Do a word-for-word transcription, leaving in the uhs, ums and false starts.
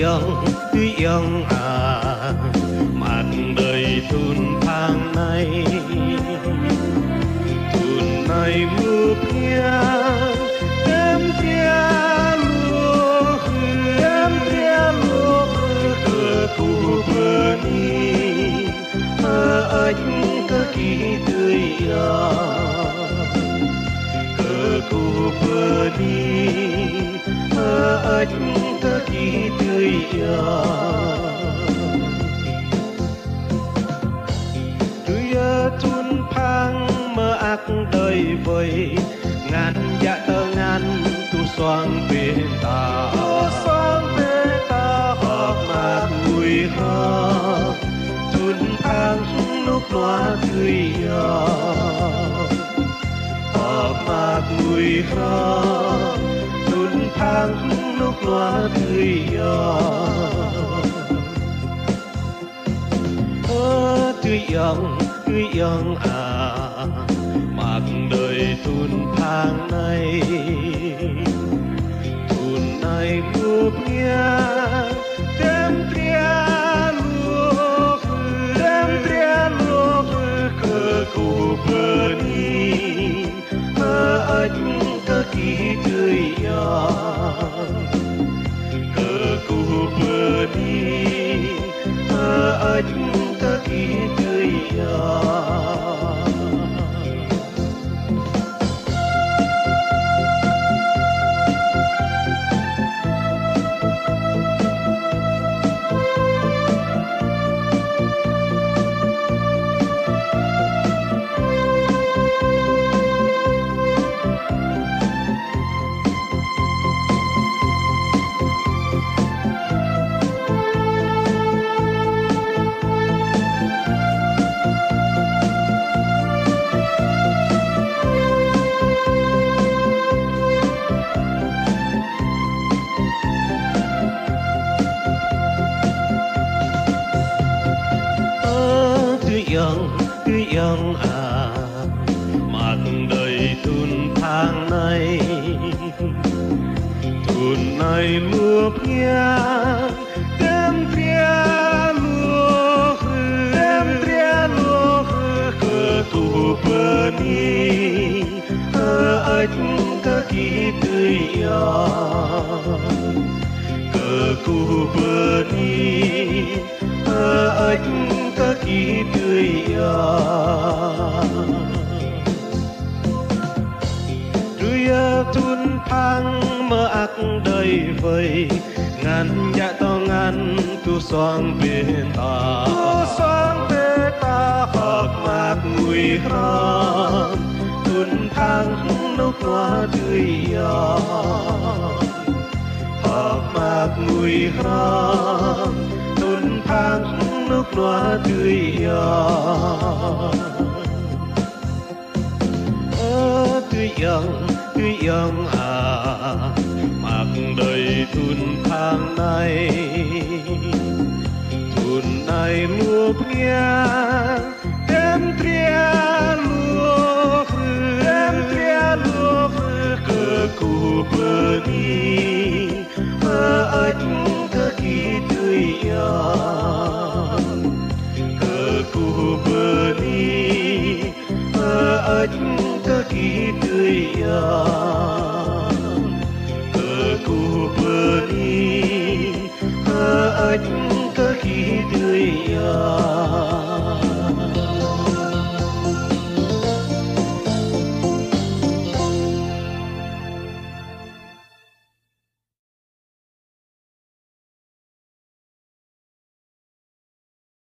yang tuy yang à mặt đời thôn thang này thôn này mưa kia em kia lúa em kia lúa cờ cụ bờ đi anh cơ kỳ tươi ya cờ cụ bờ đi anh cơ kỳ tươi ya thun phang mơ ác đời vơi ngàn dạ tơ ngàn tu xoang về ta xoang về ta họp mạc mùi hơ thun phang lúc loa tươi họp mạc mùi hơ thun phang lúc loa tươi tươi yang tươi yang à mặt đời thôn thang này thôn này mưa kia tem tria lúa tem tria lúa cờ cụ bờ đi anh cơ kỳ tươi cờ cụ bờ đi anh cơ kỳ tươi yang tươi yang à mặt đời thôn thang này thôn này mưa kia tem tria lúa tem tria lúa cờ cụ bờ đi anh cơ kỳ tươi cờ cụ bờ đi anh cơ kỳ tươi rồi thun phang mơ ác đời vơi ngàn dạ to ngàn tu xoang về ta tu xoang về ta họp mạc mùi hơ thun phang lúc hoa tươi họp mạc mùi hơ thun phang lúc loa tươi ơ tươi yang tươi yang à mặt đời thôn thang này thôn này mưa kia tem tria lúa tem tria lúa cờ cụ bờ đi anh cơ kỳ tươi cụ bờ đi anh cơ kỳ tươi cờ cụ bờ đi anh